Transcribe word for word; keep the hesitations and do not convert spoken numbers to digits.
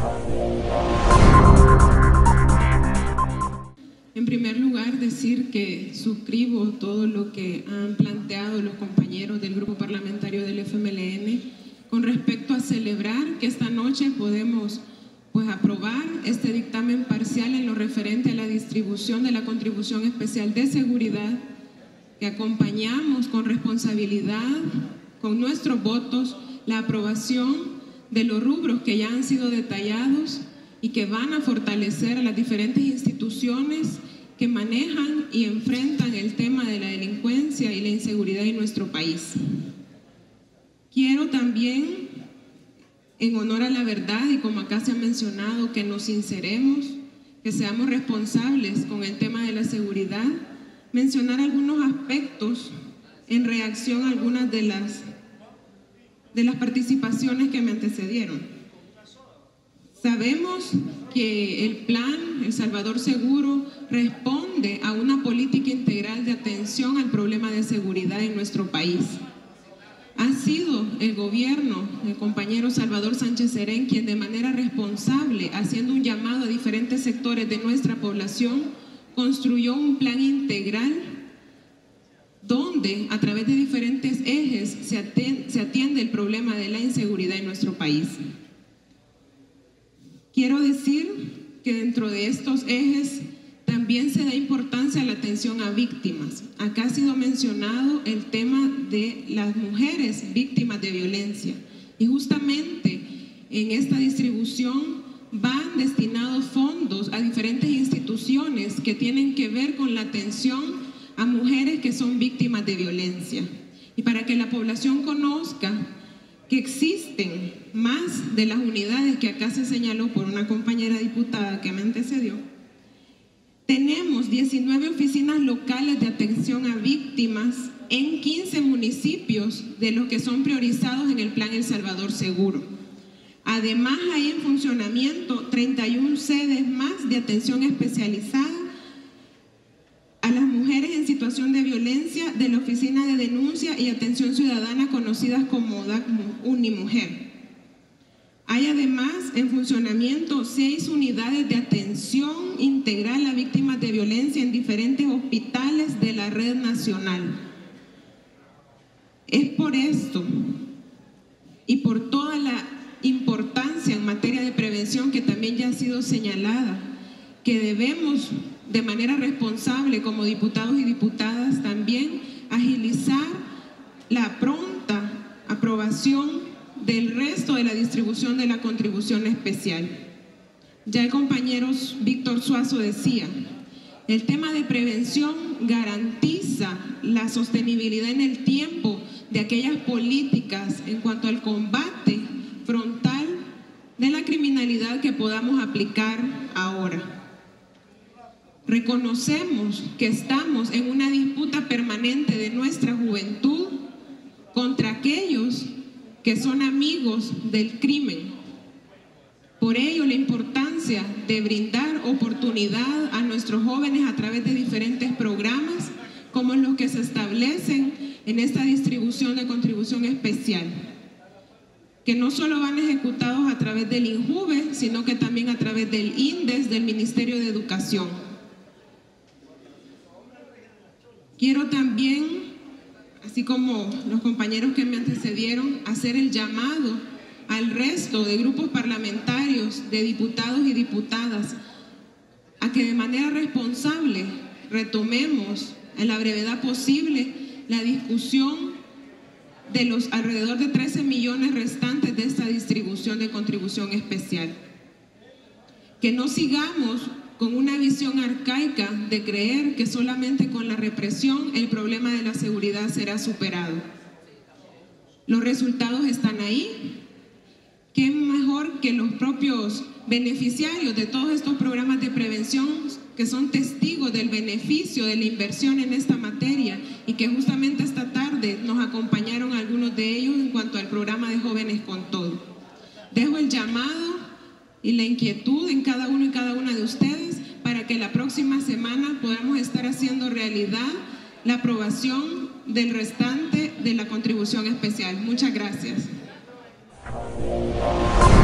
En primer lugar, decir que suscribo todo lo que han planteado los compañeros del Grupo Parlamentario del F M L N con respecto a celebrar que esta noche podemos pues, aprobar este dictamen parcial en lo referente a la distribución de la Contribución Especial de Seguridad, que acompañamos con responsabilidad, con nuestros votos, la aprobación de los rubros que ya han sido detallados y que van a fortalecer a las diferentes instituciones que manejan y enfrentan el tema de la delincuencia y la inseguridad en nuestro país. Quiero también, en honor a la verdad y como acá se ha mencionado, que nos sinceremos, que seamos responsables con el tema de la seguridad, mencionar algunos aspectos en reacción a algunas de las, de las participaciones que me antecedieron. Sabemos que el plan El Salvador Seguro responde a una política integral de atención al problema de seguridad en nuestro país. Ha sido el gobierno, el compañero Salvador Sánchez Serén, quien de manera responsable, haciendo un llamado a diferentes sectores de nuestra población, construyó un plan integral donde a través de diferentes ejes se atiende, se atiende el problema de la inseguridad en nuestro país. Quiero decir que dentro de estos ejes también se da importancia a la atención a víctimas. Acá ha sido mencionado el tema de las mujeres víctimas de violencia y justamente en esta distribución van destinados fondos a diferentes instituciones que tienen que ver con la atención a mujeres que son víctimas de violencia. Y para que la población conozca que existen más de las unidades que acá se señaló por una compañera diputada que me antecedió, tenemos diecinueve oficinas locales de atención a víctimas en quince municipios de los que son priorizados en el Plan El Salvador Seguro. Además, hay en funcionamiento treinta y una sedes más de atención especializada a las mujeres en situación de violencia de la Oficina de Denuncia y Atención Ciudadana, conocidas como D A C Unimujer. Hay además en funcionamiento seis unidades de atención integral a víctimas de violencia en diferentes hospitales de la red nacional. Es por esto y por toda la importancia en materia de prevención que también ya ha sido señalada, que debemos de manera responsable como diputados y diputadas también agilizar la pronta aprobación del resto de la distribución de la contribución especial. Ya el compañero Víctor Suazo decía, el tema de prevención garantiza la sostenibilidad en el tiempo de aquellas políticas en cuanto al combate frontal de la criminalidad que podamos aplicar ahora. Reconocemos que estamos en una disputa permanente de nuestra juventud contra aquellos que son amigos del crimen. Por ello, la importancia de brindar oportunidad a nuestros jóvenes a través de diferentes programas, como los que se establecen en esta distribución de contribución especial, que no solo van ejecutados a través del INJUVE, sino que también a través del INDES, del Ministerio de Educación. Quiero también, así como los compañeros que me antecedieron, hacer el llamado al resto de grupos parlamentarios, de diputados y diputadas, a que de manera responsable retomemos en la brevedad posible la discusión de los alrededor de trece millones restantes de esta distribución de contribución especial. Que no sigamos con una visión arcaica de creer que solamente con la represión el problema de la seguridad será superado. Los resultados están ahí. ¿Qué mejor que los propios beneficiarios de todos estos programas de prevención, que son testigos del beneficio de la inversión en esta materia y que justamente esta tarde nos acompañaron algunos de ellos en cuanto al programa de Jóvenes con Todo? Dejo el llamado y la inquietud en cada uno y cada una de ustedes para que la próxima semana podamos estar haciendo realidad la aprobación del restante de la contribución especial. Muchas gracias.